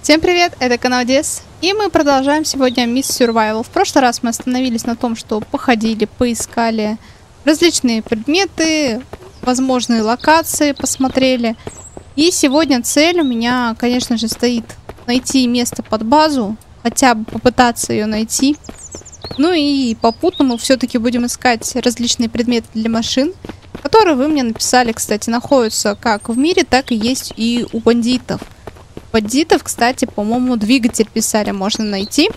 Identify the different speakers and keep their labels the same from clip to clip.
Speaker 1: Всем привет, это канал Дес, и мы продолжаем сегодня Miss Survival. В прошлый раз мы остановились на том, что походили, поискали различные предметы, возможные локации посмотрели. И сегодня цель у меня, конечно же, стоит найти место под базу, хотя бы попытаться ее найти. Ну и попутно мы все-таки будем искать различные предметы для машин, которые вы мне написали, кстати, находятся как в мире, так и есть и у бандитов. Бандитов, кстати, по-моему, двигатель писали, можно найти.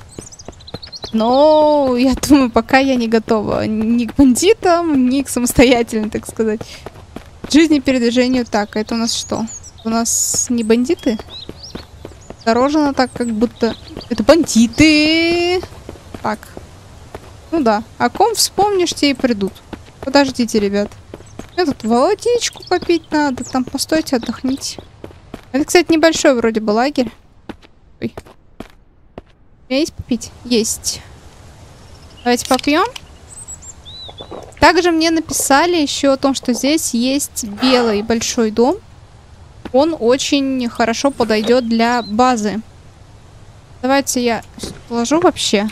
Speaker 1: Но я думаю, пока я не готова ни к бандитам, ни к самостоятельно, так сказать, жизнепередвижению. Так, это у нас что? У нас не бандиты? Дорожено так, как будто... Это бандиты! Так. Ну да. О ком вспомнишь, те и придут. Подождите, ребят. Мне тут водичку попить надо. Там постойте, отдохните. Это, кстати, небольшой вроде бы лагерь. Ой. У меня есть попить? Есть. Давайте попьем. Также мне написали еще о том, что здесь есть белый большой дом. Он очень хорошо подойдет для базы. Давайте я положу вообще.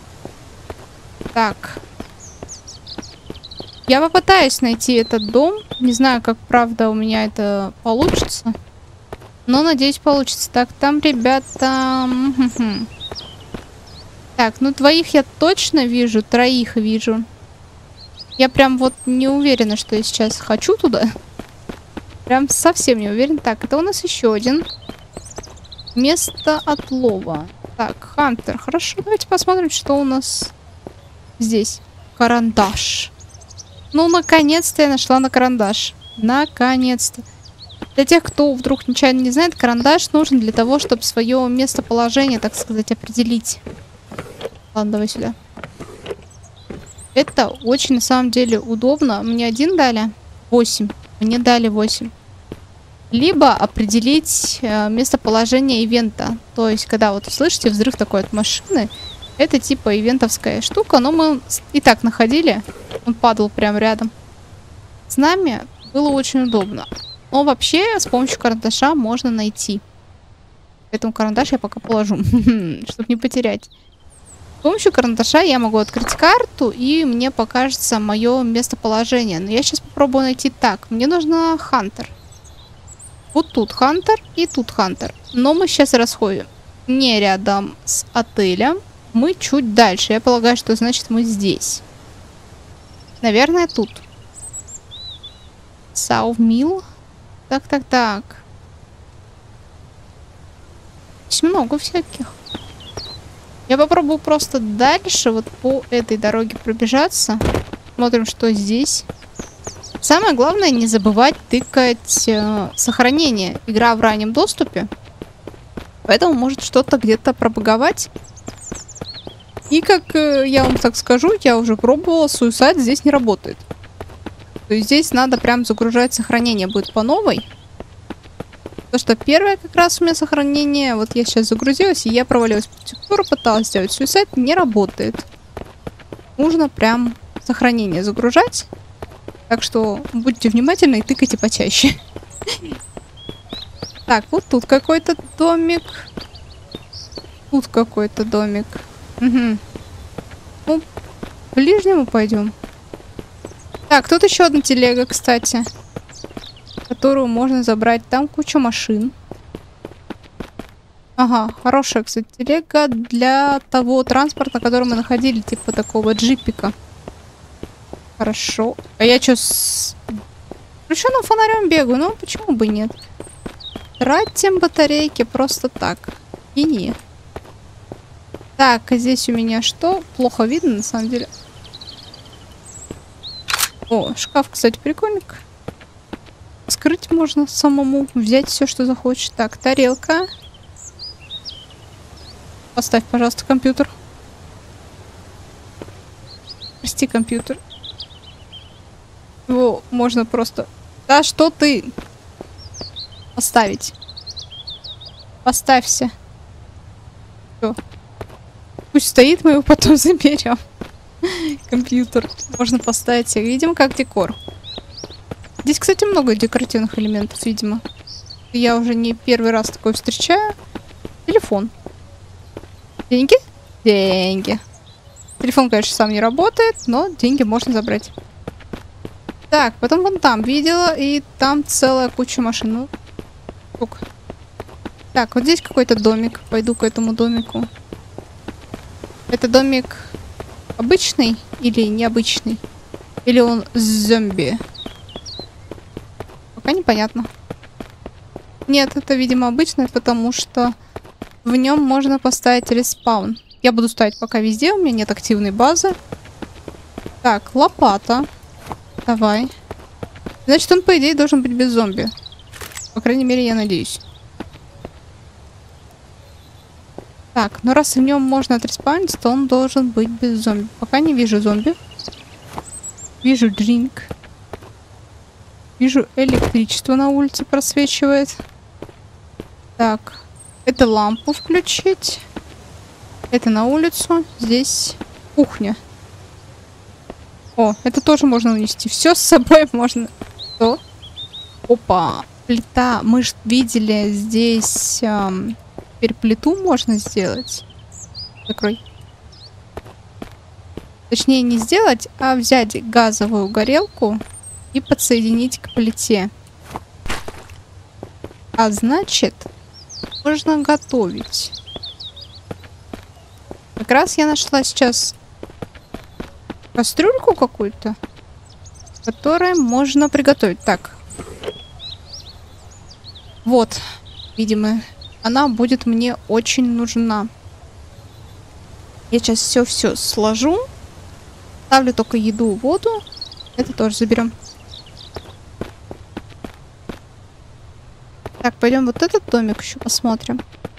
Speaker 1: Так. Я попытаюсь найти этот дом. Не знаю, как правда у меня это получится. Но, надеюсь, получится. Так, там, ребята... Так, ну двоих я точно вижу, троих вижу. Я прям вот не уверена, что я сейчас хочу туда. Прям совсем не уверен. Так, это у нас еще один. Место отлова. Так, Хантер. Хорошо, давайте посмотрим, что у нас здесь. Карандаш. Ну, наконец-то я нашла на карандаш. Наконец-то. Для тех, кто вдруг нечаянно не знает, карандаш нужен для того, чтобы свое местоположение, так сказать, определить. Ладно, давай сюда. Это очень, на самом деле, удобно. Мне один дали 8. Мне дали 8. Либо определить местоположение ивента. То есть, когда вот слышите взрыв такой от машины, это типа ивентовская штука, но мы и так находили. Он падал прямо рядом с нами. Было очень удобно. Но вообще с помощью карандаша можно найти. Поэтому карандаш я пока положу, чтобы не потерять. С помощью карандаша я могу открыть карту, и мне покажется мое местоположение. Но я сейчас попробую найти так. Мне нужно Хантер. Вот тут Хантер и тут Хантер. Но мы сейчас расходим не рядом с отелем. Мы чуть дальше. Я полагаю, что значит мы здесь. Наверное, тут. Саувмил. Так. Здесь много всяких. Я попробую просто дальше вот по этой дороге пробежаться. Смотрим, что здесь. Самое главное, не забывать тыкать сохранение. Игра в раннем доступе. Поэтому может что-то где-то пробаговать. И как я вам так скажу, я уже пробовала, Suicide здесь не работает. То есть здесь надо прям загружать сохранение. Будет по новой. Потому что первое как раз у меня сохранение. Вот я сейчас загрузилась, и я провалилась в текстуру, пыталась сделать Suicide. Не работает. Нужно прям сохранение загружать. Так что будьте внимательны и тыкайте почаще. Так, вот тут какой-то домик. Тут какой-то домик. Угу. Ну, к ближнему пойдем. Так, тут еще одна телега, кстати, которую можно забрать. Там куча машин. Ага, хорошая, кстати, телега для того транспорта, который мы находили, типа такого джипика. Хорошо. А я что, с включенным фонарем бегаю? Ну, почему бы нет? Тратим батарейки просто так. И не. Так, а здесь у меня что? Плохо видно, на самом деле. О, шкаф, кстати, прикольник. Скрыть можно самому. Взять все, что захочешь. Так, тарелка. Поставь, пожалуйста, компьютер. Прости, компьютер. Его можно просто... Да что ты? Поставить. Поставься. Все. Пусть стоит, мы его потом заберем. Компьютер. Можно поставить, видимо, как декор. Здесь, кстати, много декоративных элементов, видимо. Я уже не первый раз такое встречаю. Телефон. Деньги? Деньги. Телефон, конечно, сам не работает, но деньги можно забрать. Так, потом вон там видела, и там целая куча машин. Ну, сколько? Так, вот здесь какой-то домик. Пойду к этому домику. Это домик обычный или необычный? Или он зомби? Пока непонятно. Нет, это, видимо, обычный, потому что в нем можно поставить респаун. Я буду ставить пока везде, у меня нет активной базы. Так, лопата. Давай. Значит, он, по идее, должен быть без зомби. По крайней мере, я надеюсь. Так, но раз в нем можно отреспауниться, то он должен быть без зомби. Пока не вижу зомби. Вижу дринк. Вижу электричество на улице просвечивает. Так, это лампу включить. Это на улицу. Здесь кухня. О, это тоже можно унести. Все с собой можно. Что? Опа, плита. Мы же видели здесь... Теперь плиту можно сделать. Закрой. Точнее, не сделать, а взять газовую горелку и подсоединить к плите. А значит, можно готовить. Как раз я нашла сейчас кастрюльку какую-то, которой можно приготовить. Так. Вот, видимо, она будет мне очень нужна. Я сейчас все сложу. Ставлю только еду, воду. Это тоже заберем. Так, пойдем вот этот домик еще посмотрим.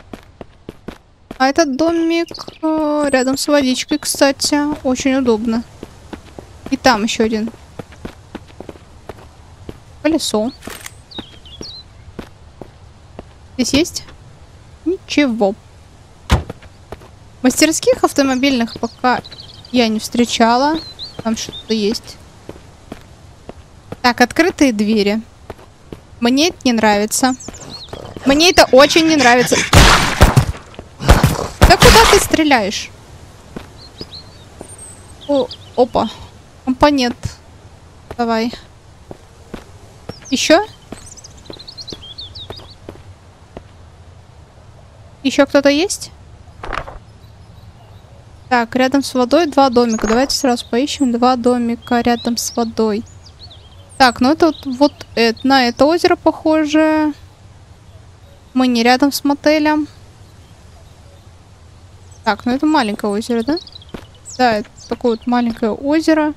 Speaker 1: А этот домик рядом с водичкой, кстати, очень удобно. И там еще один. Колесо. Здесь есть? Ничего. Мастерских автомобильных пока я не встречала. Там что-то есть. Так, открытые двери. Мне это не нравится. Мне это очень не нравится. Да куда ты стреляешь? О, опа. Компонент. Давай. Еще? Еще кто-то есть? Так, рядом с водой 2 домика. Давайте сразу поищем 2 домика рядом с водой. Так, ну это вот это, на это озеро похоже. Мы не рядом с мотелем. Так, ну это маленькое озеро, да? Да, это такое вот маленькое озеро.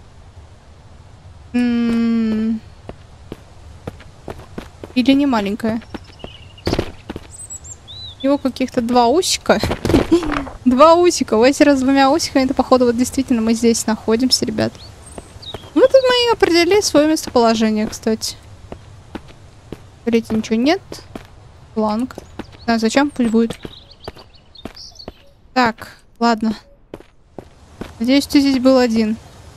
Speaker 1: Или не маленькое? У него каких-то 2 усика. 2 усика. Озеро с 2 усиками. Это, походу, вот действительно мы здесь находимся, ребят. Ну, тут мы и определили свое местоположение, кстати. Смотрите, ничего нет. Бланк. Не знаю, зачем, пусть будет. Так, ладно. Надеюсь, ты здесь был один.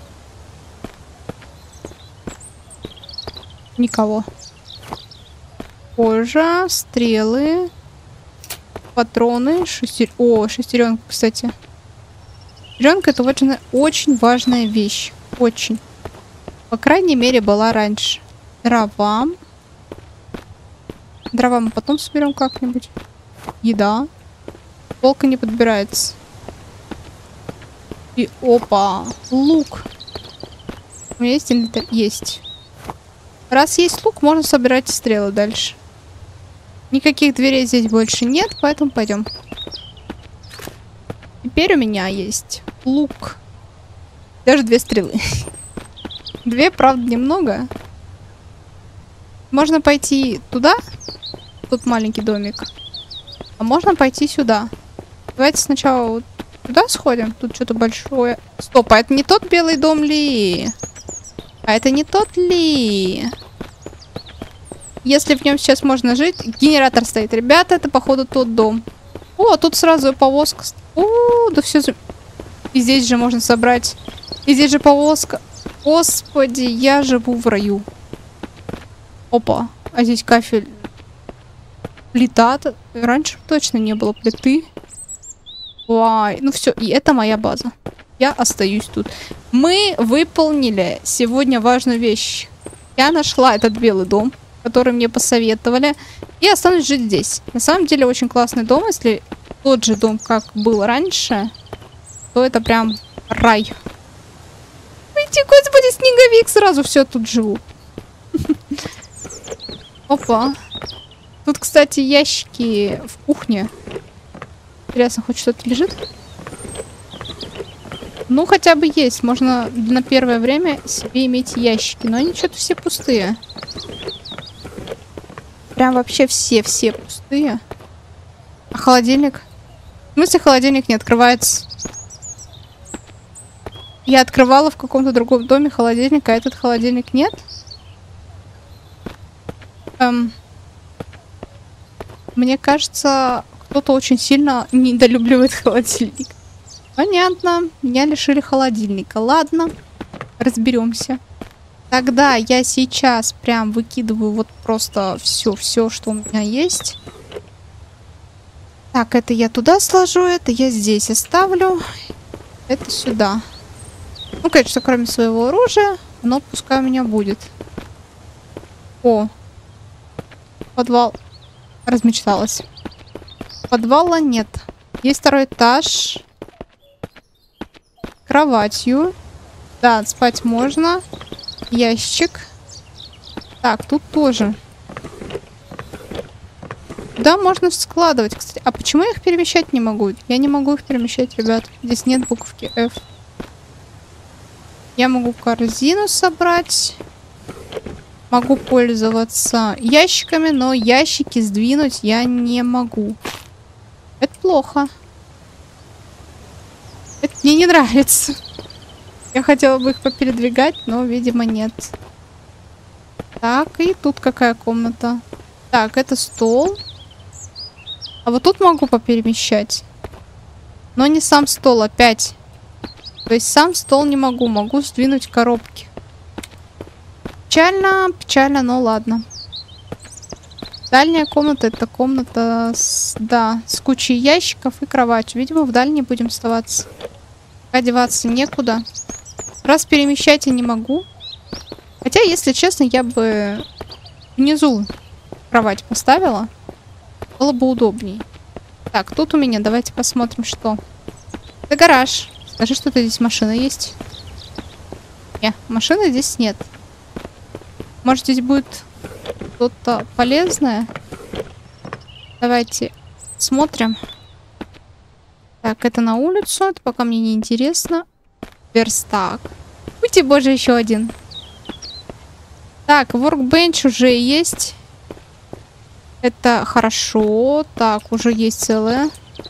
Speaker 1: Никого. Кожа, стрелы, патроны, О, шестеренка, кстати. Шестеренка — это очень важная вещь. Очень. По крайней мере, была раньше. Дрова. Дрова мы потом соберем как-нибудь. Еда. Полка не подбирается. И опа, лук. У меня есть инвентарь? Есть. Раз есть лук, можно собирать стрелы дальше. Никаких дверей здесь больше нет, поэтому пойдем. Теперь у меня есть лук. Даже 2 стрелы. 2, правда, немного. Можно пойти туда. Тут маленький домик. А можно пойти сюда. Давайте сначала вот туда сходим. Тут что-то большое. Стоп, а это не тот белый дом ли? А это не тот ли? Если в нем сейчас можно жить. Генератор стоит. Ребята, это походу тот дом. О, тут сразу повозка. О, да все. И здесь же можно собрать. И здесь же повозка. Господи, я живу в раю. Опа, а здесь кафель. Плита. Раньше точно не было плиты. Ой, ну все, и это моя база. Я остаюсь тут. Мы выполнили сегодня важную вещь. Я нашла этот белый дом, который мне посоветовали, и останусь жить здесь. На самом деле очень классный дом. Если тот же дом, как был раньше, то это прям рай. Ой, господи, снеговик, сразу все тут живу. Опа. Тут, кстати, ящики в кухне. Интересно, хоть что-то лежит? Ну, хотя бы есть. Можно на первое время себе иметь ящики. Но они что-то все пустые. Прям вообще все пустые. А холодильник? В смысле, холодильник не открывается? Я открывала в каком-то другом доме холодильник, а этот холодильник нет? Мне кажется, кто-то очень сильно недолюбливает холодильник. Понятно. Меня лишили холодильника. Ладно. Разберемся. Тогда я сейчас прям выкидываю вот просто все, что у меня есть. Так, это я туда сложу, это я здесь оставлю. Это сюда. Ну, конечно, кроме своего оружия, но пускай у меня будет. О. Подвал. Размечталась. Подвала нет. Есть второй этаж. Кроватью. Да, спать можно. Ящик. Так, тут тоже. Да, можно складывать, кстати. А почему я их перемещать не могу? Я не могу их перемещать, ребят. Здесь нет буковки F. Я могу корзину собрать. Могу пользоваться ящиками, но ящики сдвинуть я не могу. Это плохо. Это мне не нравится. Я хотела бы их попередвигать, но, видимо, нет. Так, и тут какая комната? Так, это стол. А вот тут могу поперемещать. Но не сам стол, опять. То есть сам стол не могу. Могу сдвинуть коробки. Печально, печально, но ладно. Дальняя комната — это комната с кучей ящиков и кроватью. Видимо, в дальней будем оставаться. Одеваться некуда. Раз перемещать я не могу. Хотя, если честно, я бы внизу кровать поставила. Было бы удобней. Так, тут у меня, давайте посмотрим, что. Это гараж. Скажи, что-то здесь машина есть. Не, машины здесь нет. Может, здесь будет что-то полезное? Давайте смотрим. Так, это на улицу. Это пока мне не интересно. Верстак. Уйти, боже, еще один. Так, workbench уже есть. Это хорошо. Так, уже есть целое.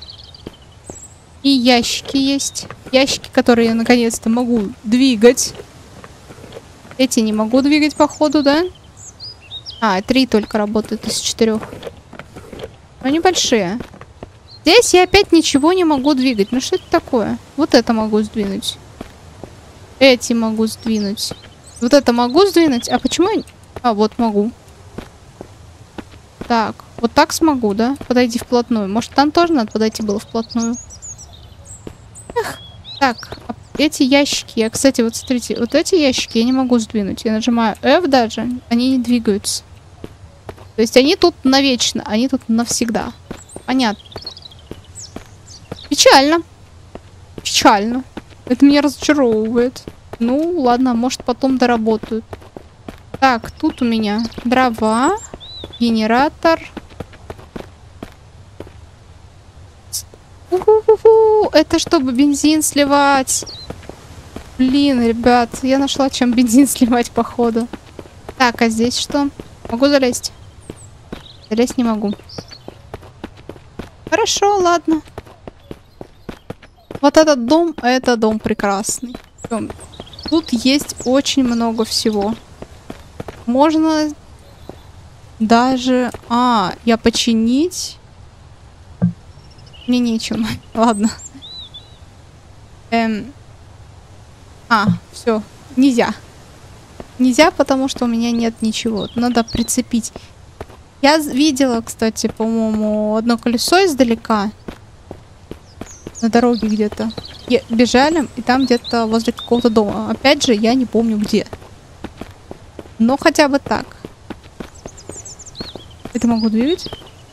Speaker 1: И ящики есть. Ящики, которые я наконец-то могу двигать. Эти не могу двигать, походу, да? А, 3 только работают из 4. Но небольшие. Здесь я опять ничего не могу двигать. Ну что это такое? Вот это могу сдвинуть. Эти могу сдвинуть. Вот это могу сдвинуть. А почему? А, вот могу. Так, вот так смогу, да? Подойди вплотную. Может, там тоже надо подойти было вплотную? Эх. Так, эти ящики. Я, кстати, вот смотрите, вот эти ящики я не могу сдвинуть. Я нажимаю F даже, они не двигаются. То есть они тут навечно, они тут навсегда. Понятно. Печально. Печально. Это меня разочаровывает. Ну, ладно, может, потом доработают. Так, тут у меня дрова, генератор. Это чтобы бензин сливать. Блин, ребят, я нашла, чем бензин сливать, походу. Так, а здесь что? Могу залезть? Залезть не могу. Хорошо, ладно. Вот этот дом, это дом прекрасный. Тут есть очень много всего. Можно даже... я починить... Мне нечем. Ладно. Все. Нельзя. Нельзя, потому что у меня нет ничего. Надо прицепить. Я видела, кстати, по-моему, одно колесо издалека. На дороге где-то. Бежали, и там где-то возле какого-то дома. Опять же, я не помню где. Но хотя бы так. Это могу двигать?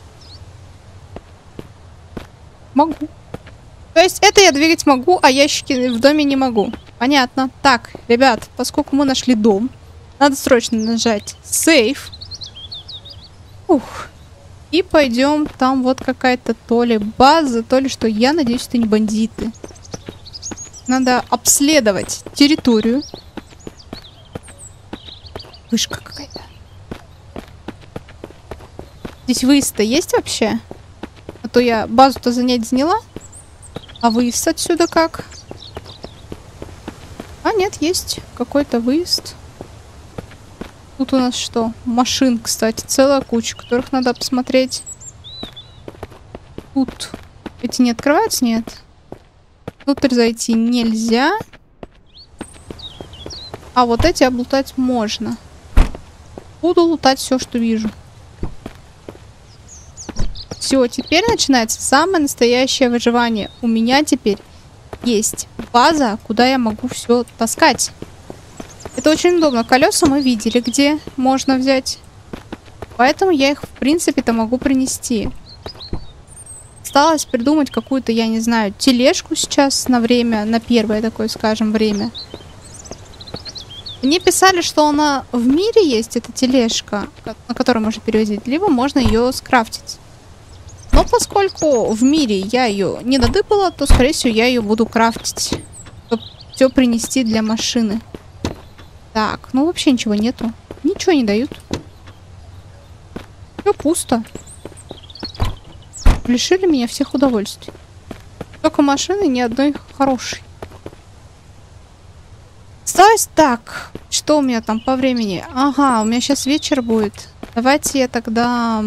Speaker 1: Могу. То есть это я двигать могу, а ящики в доме не могу. Понятно. Так, ребят, поскольку мы нашли дом, надо срочно нажать сейф. Ух. И пойдем. Там вот какая-то то ли база, то ли что. Я надеюсь, это не бандиты. Надо обследовать территорию. Вышка какая-то. Здесь выезд-то есть вообще? А то я базу-то занять заняла. А выезд отсюда как? А, нет, есть какой-то выезд. Тут у нас что? Машин, кстати, целая куча, которых надо посмотреть. Тут эти не открываются? Нет. Внутрь зайти нельзя. А вот эти облутать можно. Буду лутать все, что вижу. Все, теперь начинается самое настоящее выживание. У меня теперь есть база, куда я могу все таскать. Это очень удобно. Колеса мы видели, где можно взять. Поэтому я их, в принципе-то, могу принести. Осталось придумать какую-то, я не знаю, тележку сейчас на время, на первое такое, скажем, время. Мне писали, что она в мире есть, эта тележка, на которую можно перевозить, либо можно ее скрафтить. Но поскольку в мире я ее не надыбала, то, скорее всего, я ее буду крафтить, чтобы все принести для машины. Так, ну вообще ничего нету. Ничего не дают. Все пусто. Лишили меня всех удовольствий. Только машины ни одной хорошей. Осталось так. Что у меня там по времени? Ага, у меня сейчас вечер будет. Давайте я тогда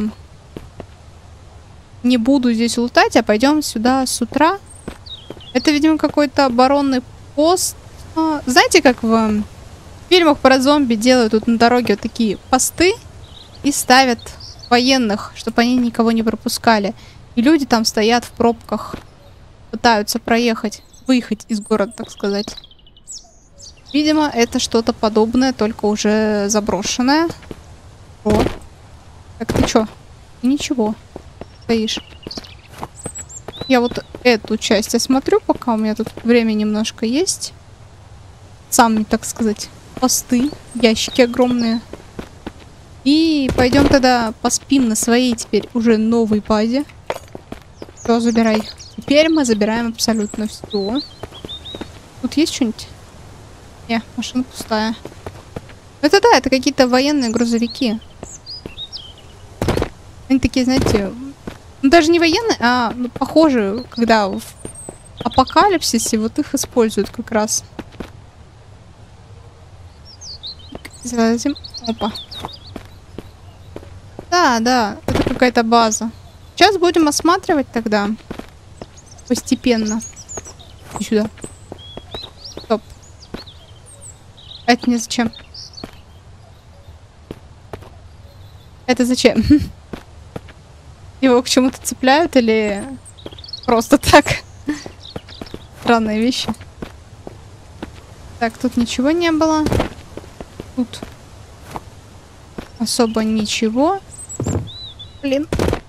Speaker 1: не буду здесь лутать, а пойдем сюда с утра. Это, видимо, какой-то оборонный пост. Знаете, как в фильмах про зомби делают тут на дороге вот такие посты и ставят военных, чтобы они никого не пропускали. И люди там стоят в пробках, пытаются проехать, выехать из города, так сказать. Видимо, это что-то подобное, только уже заброшенное. О. Так, ты чё? Ничего. Стоишь. Я вот эту часть осмотрю, пока у меня тут время немножко есть. Сами, так сказать, посты, ящики огромные. И пойдем тогда поспим на своей теперь уже новой базе. Все, забирай. Теперь мы забираем абсолютно все. Тут есть что-нибудь? Не, машина пустая. Это да, это какие-то военные грузовики. Они такие, знаете, ну, даже не военные, а ну, похожие, когда в апокалипсисе вот их используют как раз. Залазим. Опа. Да, да, это какая-то база. Сейчас будем осматривать тогда. Постепенно. И сюда. Стоп. Это мне зачем? Это зачем? Его к чему-то цепляют или просто так? Странные вещи. Так, тут ничего не было. Тут особо ничего. Блин.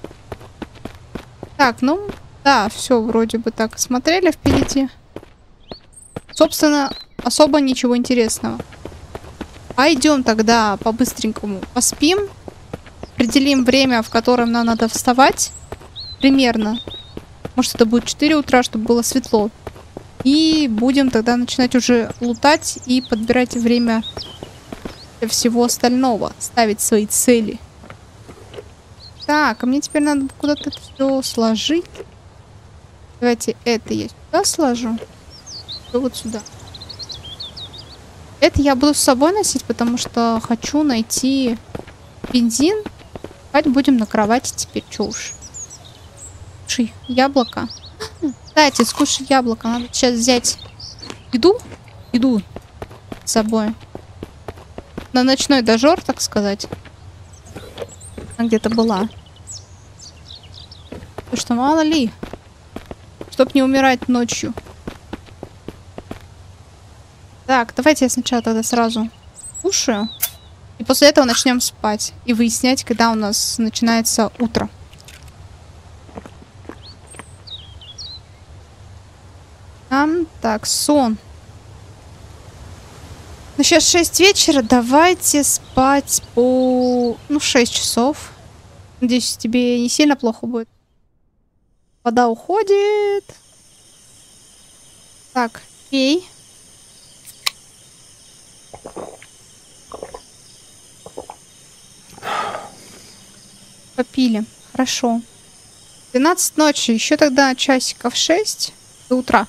Speaker 1: Так, ну, да, все вроде бы так смотрели впереди. Собственно, особо ничего интересного. Пойдем тогда по-быстренькому поспим. Определим время, в котором нам надо вставать. Примерно. Может, это будет 4 утра, чтобы было светло. И будем тогда начинать уже лутать и подбирать время для всего остального. Ставить свои цели. Так, а мне теперь надо куда-то это все сложить. Давайте это я сюда сложу. И вот сюда. Это я буду с собой носить, потому что хочу найти бензин. Спать будем на кровати теперь. Чё уж. Слушай, яблоко. Кстати, скушай яблоко. Надо сейчас взять еду. Еду с собой. На ночной дожор, так сказать. Она где-то была. Потому что мало ли. Чтоб не умирать ночью. Так, давайте я сначала тогда сразу кушаю. И после этого начнем спать. И выяснять, когда у нас начинается утро. Так, сон. Ну, сейчас 6 вечера. Давайте спать по... 6 часов. Надеюсь, тебе не сильно плохо будет. Вода уходит. Так, пей. Попили. Хорошо. 12 ночи. Еще тогда часиков 6 до утра.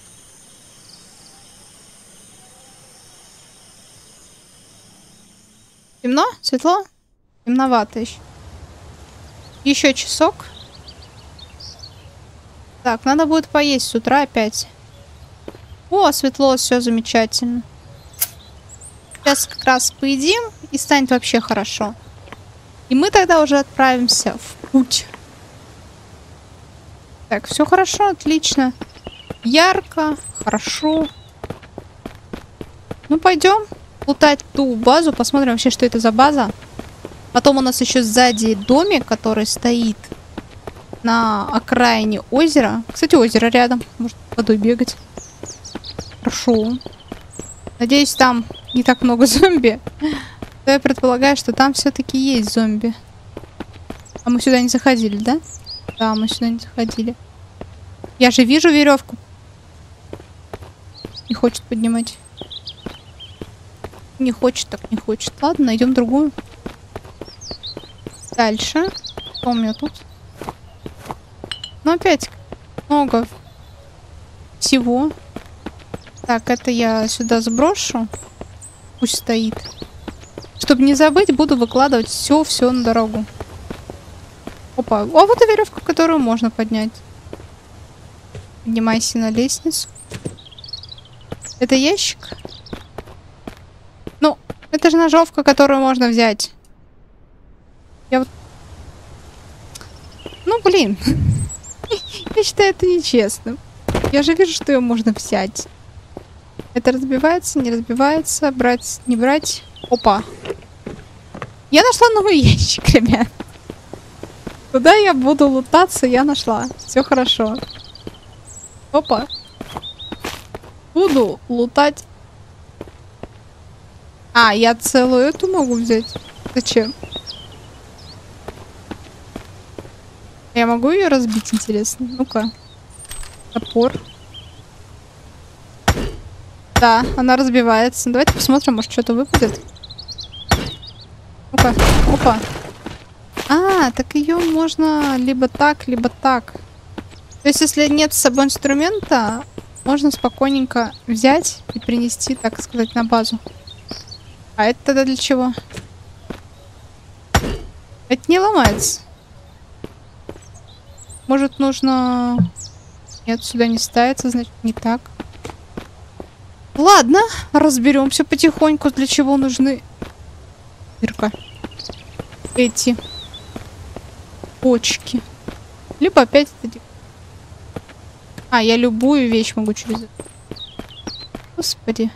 Speaker 1: Темно? Светло? Темновато еще. Еще часок. Так, надо будет поесть с утра опять. О, светло, все замечательно. Сейчас как раз поедим, и станет вообще хорошо. И мы тогда уже отправимся в путь. Так, все хорошо, отлично. Ярко, хорошо. Ну, пойдем лутать ту базу, посмотрим вообще, что это за база. Потом у нас еще сзади домик, который стоит на окраине озера. Кстати, озеро рядом. Может, водой бегать. Хорошо. Надеюсь, там не так много зомби. Но я предполагаю, что там все-таки есть зомби. А мы сюда не заходили, да? Да, мы сюда не заходили. Я же вижу веревку. Не хочет поднимать. Не хочет, так не хочет. Ладно, найдем другую. Дальше. Что у меня тут? Ну, опять много всего. Так, это я сюда сброшу. Пусть стоит. Чтобы не забыть, буду выкладывать все на дорогу. Опа. А вот и веревка, которую можно поднять. Поднимайся на лестницу. Это ящик? Ну, это же ножовка, которую можно взять. Я вот... Ну, блин. Я считаю это нечестным. Я же вижу, что ее можно взять. Это разбивается, не разбивается. Брать, не брать. Опа. Я нашла новый ящик, ребят. Куда я буду лутаться, я нашла. Все хорошо. Опа. Буду лутать. А, я целую эту могу взять. Зачем? Я могу ее разбить, интересно? Ну-ка. Топор. Да, она разбивается. Давайте посмотрим, может что-то выпадет. Ну-ка. Опа. А, так ее можно либо так, либо так. То есть, если нет с собой инструмента, можно спокойненько взять и принести, так сказать, на базу. А это тогда для чего? Это не ломается. Может, нужно... Нет, сюда не ставится, значит, не так. Ладно, разберемся потихоньку, для чего нужны... Дырка. Эти почки. Либо опять... А, я любую вещь могу через это. Господи.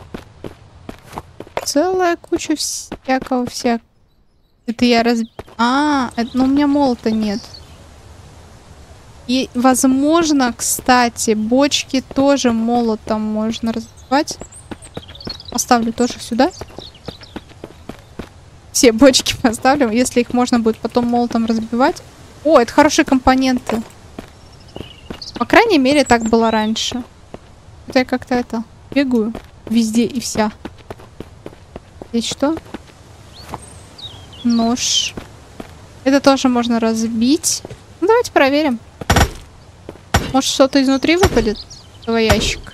Speaker 1: Целая куча всякого. Это я ну у меня молота нет. И, возможно, кстати, бочки тоже молотом можно разбивать. Поставлю тоже сюда. Все бочки поставлю, если их можно будет потом молотом разбивать. О, это хорошие компоненты. По крайней мере, так было раньше. Вот я как-то это бегаю везде и вся. Здесь что? Нож. Это тоже можно разбить. Ну, давайте проверим. Может, что-то изнутри выпадет? Давай ящик.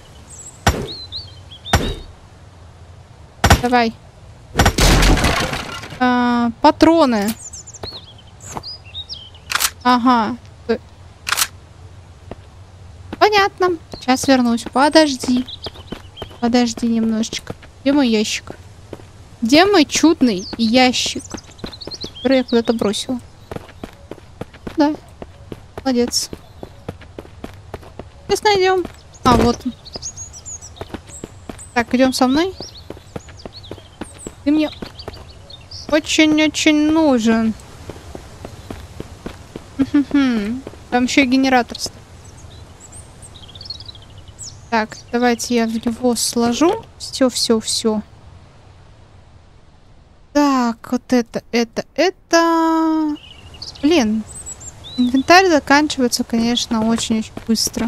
Speaker 1: Давай. Патроны. Ага. Понятно. Сейчас вернусь. Подожди. Подожди немножечко. Где мой ящик? Где мой чудный ящик? Который я куда-то бросила. Молодец. Сейчас найдем. А, вот. Так, идем со мной. Ты мне очень-очень нужен. Там еще и генератор стоит. Так, давайте я в него сложу. Все. Так, вот это. Блин. Инвентарь заканчивается, конечно, очень-очень быстро.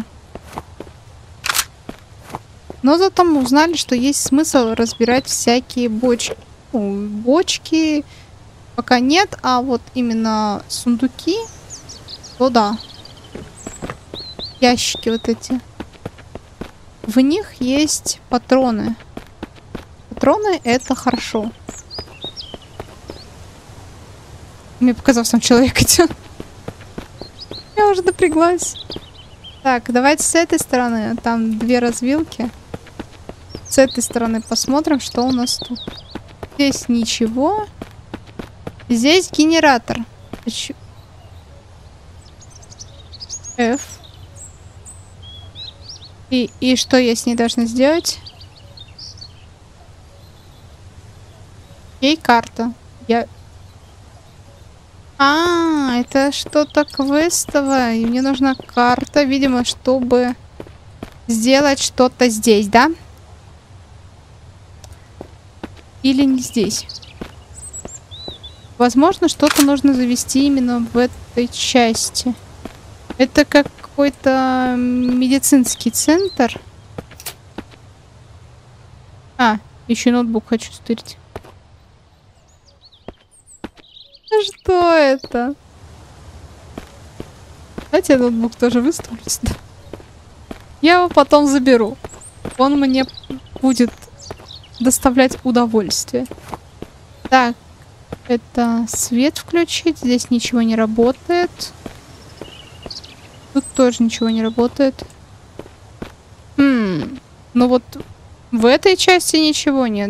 Speaker 1: Но зато мы узнали, что есть смысл разбирать всякие бочки. Ну, бочки пока нет, а вот именно сундуки, то да. Ящики вот эти. В них есть патроны. Патроны — это хорошо. Мне показался сам человек идет. Я уже напряглась. Так, давайте с этой стороны. Там 2 развилки. С этой стороны посмотрим, что у нас тут. Здесь ничего. Здесь генератор. F. И что я с ней должна сделать? Ей карта. Это что-то квестовое. И мне нужна карта, видимо, чтобы сделать что-то здесь, да? Или не здесь? Возможно, что-то нужно завести именно в этой части. Это как какой-то медицинский центр. Еще ноутбук хочу стырить. Что это? Давайте я ноутбук тоже выставлю сюда. Я его потом заберу. Он мне будет доставлять удовольствие. Так, это свет включить. Здесь ничего не работает. Тут тоже ничего не работает. Ну вот в этой части ничего нет.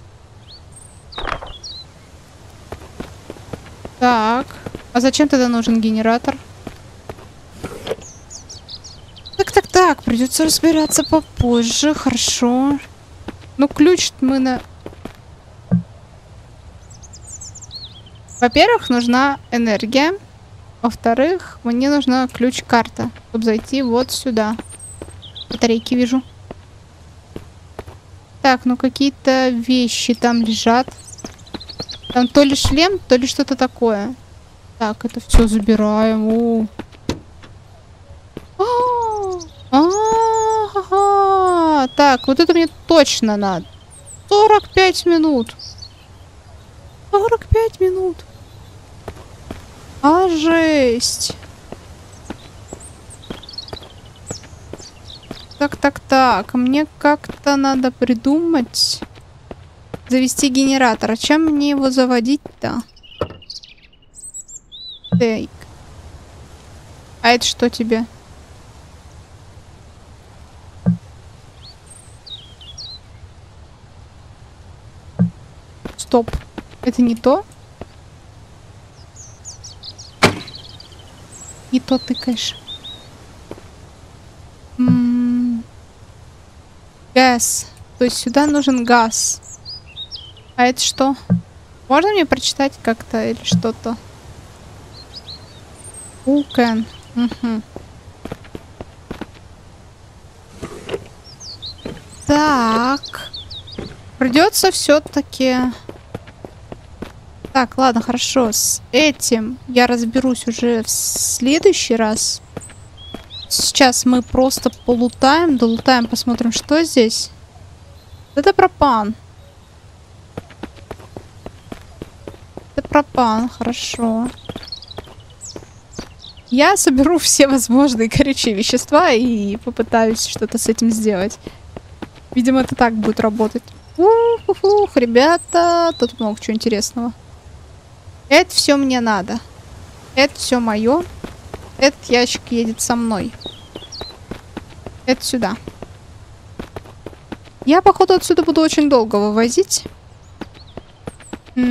Speaker 1: Так. А зачем тогда нужен генератор? Так. Придется разбираться попозже. Хорошо. Ну, ключ мы на... Во-первых, нужна энергия. Во-вторых, мне нужна ключ-карта, чтобы зайти вот сюда. Батарейки вижу. Так, ну какие-то вещи там лежат. Там то ли шлем, то ли что-то такое. Так, это все забираем. Так, вот это мне точно надо. 45 минут. 45 минут. Жесть. Так. Мне как-то надо придумать. Завести генератор. А чем мне его заводить-то? Так. А это что тебе? Стоп. Это не то? Не то тыкаешь. Газ. То есть сюда нужен газ. А это что? Можно мне прочитать как-то или что-то? Can. Так. Придется все-таки... Так, ладно, хорошо. С этим я разберусь уже в следующий раз. Сейчас мы просто полутаем, долутаем, посмотрим, что здесь. Это пропан. Это пропан, хорошо. Я соберу все возможные горючие вещества и попытаюсь что-то с этим сделать. Видимо, это так будет работать. Ух, ребята, тут много чего интересного. Это все мне надо. Это все мое. Этот ящик едет со мной. Это сюда. Я, походу, отсюда буду очень долго вывозить.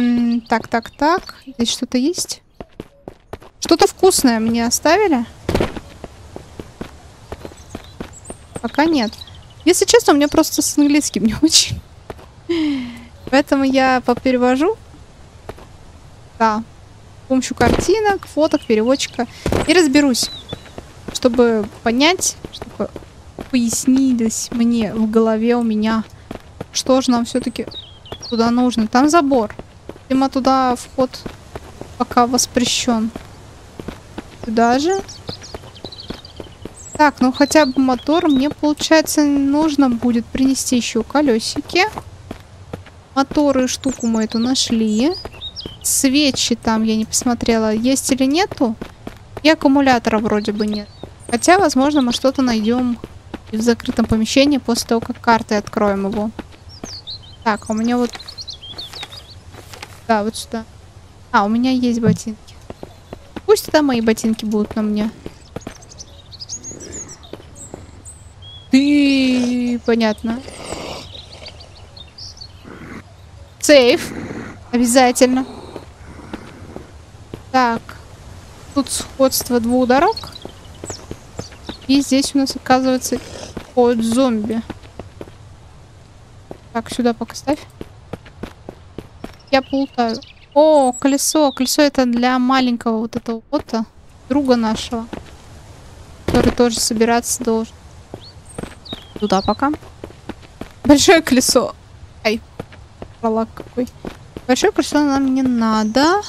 Speaker 1: Так. Здесь что-то есть? Что-то вкусное мне оставили? Пока нет. Если честно, у меня просто с английским не очень. Поэтому я поперевожу. Да. С помощью картинок, фоток, переводчика. И разберусь. Чтобы понять, чтобы пояснилось мне в голове у меня, что же нам все-таки туда нужно. Там забор. Видимо, туда вход пока воспрещен. Сюда же. Так, ну хотя бы мотор. Мне, получается, нужно будет принести еще колесики. Моторы, штуку мы эту нашли. Свечи там я не посмотрела, есть или нету. И аккумулятора вроде бы нет. Хотя, возможно, мы что-то найдем в закрытом помещении после того, как картой откроем его. Так, у меня вот... Да, вот сюда. А, у меня есть ботинки. Пусть тогда мои ботинки будут на мне. Понятно. Сейф. Обязательно. Так. Тут сходство двух дорог. И здесь у нас, оказывается, ход зомби. Так, сюда пока ставь. Я плутаю. О, колесо. Колесо это для маленького вот этого бота. Друга нашего. Который тоже собираться должен. Туда пока. Большое колесо. Ай. Пролак какой. Большое колесо нам не надо.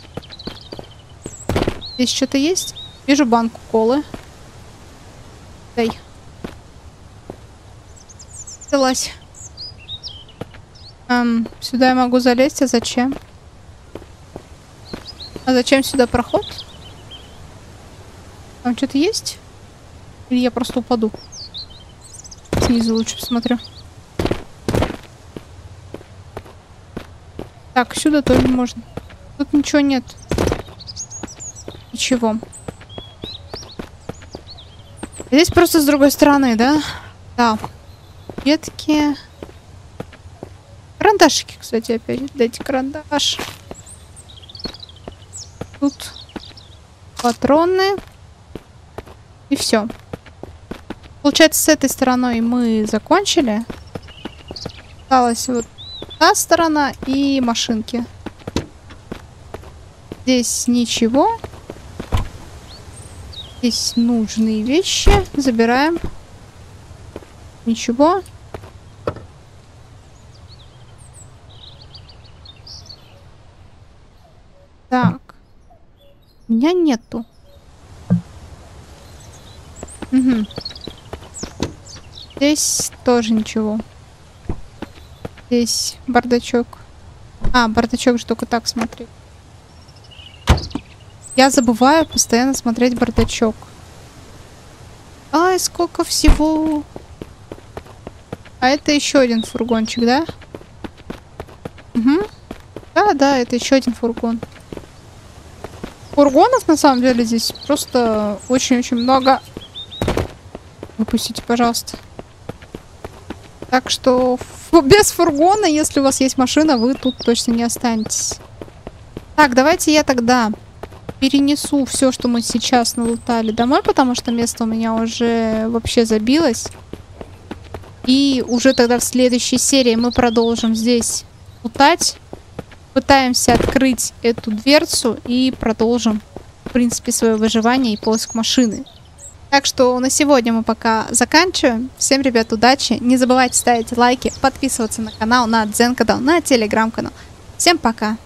Speaker 1: Здесь что-то есть? Вижу банку колы. Дай. Залазь. Сюда я могу залезть, а зачем? А зачем сюда проход? Там что-то есть? Или я просто упаду? Снизу лучше посмотрю. Так, сюда тоже можно. Тут ничего нет. Ничего. Здесь просто с другой стороны, да? Да. Ветки. Карандашики, кстати, опять. Дайте карандаш. Тут патроны. И все. Получается, с этой стороной мы закончили. Осталась вот та сторона и машинки. Здесь ничего. Здесь нужные вещи. Забираем. Ничего. Так. Меня нету. Угу. Здесь тоже ничего. Здесь бардачок. А, бардачок же только так смотреть. Я забываю постоянно смотреть бардачок. Ай, сколько всего. А это еще один фургончик, да? Угу. Да, это еще один фургон. Фургонов на самом деле здесь просто очень-очень много. Выпустите, пожалуйста. Так что без фургона, если у вас есть машина, вы тут точно не останетесь. Так, давайте я тогда перенесу все, что мы сейчас налутали, домой, потому что место у меня уже вообще забилось. И уже тогда в следующей серии мы продолжим здесь лутать. Пытаемся открыть эту дверцу и продолжим, в принципе, свое выживание и поиск машины. Так что на сегодня мы пока заканчиваем. Всем, ребят, удачи. Не забывайте ставить лайки, подписываться на канал, на Дзен-канал, на Телеграм-канал. Всем пока!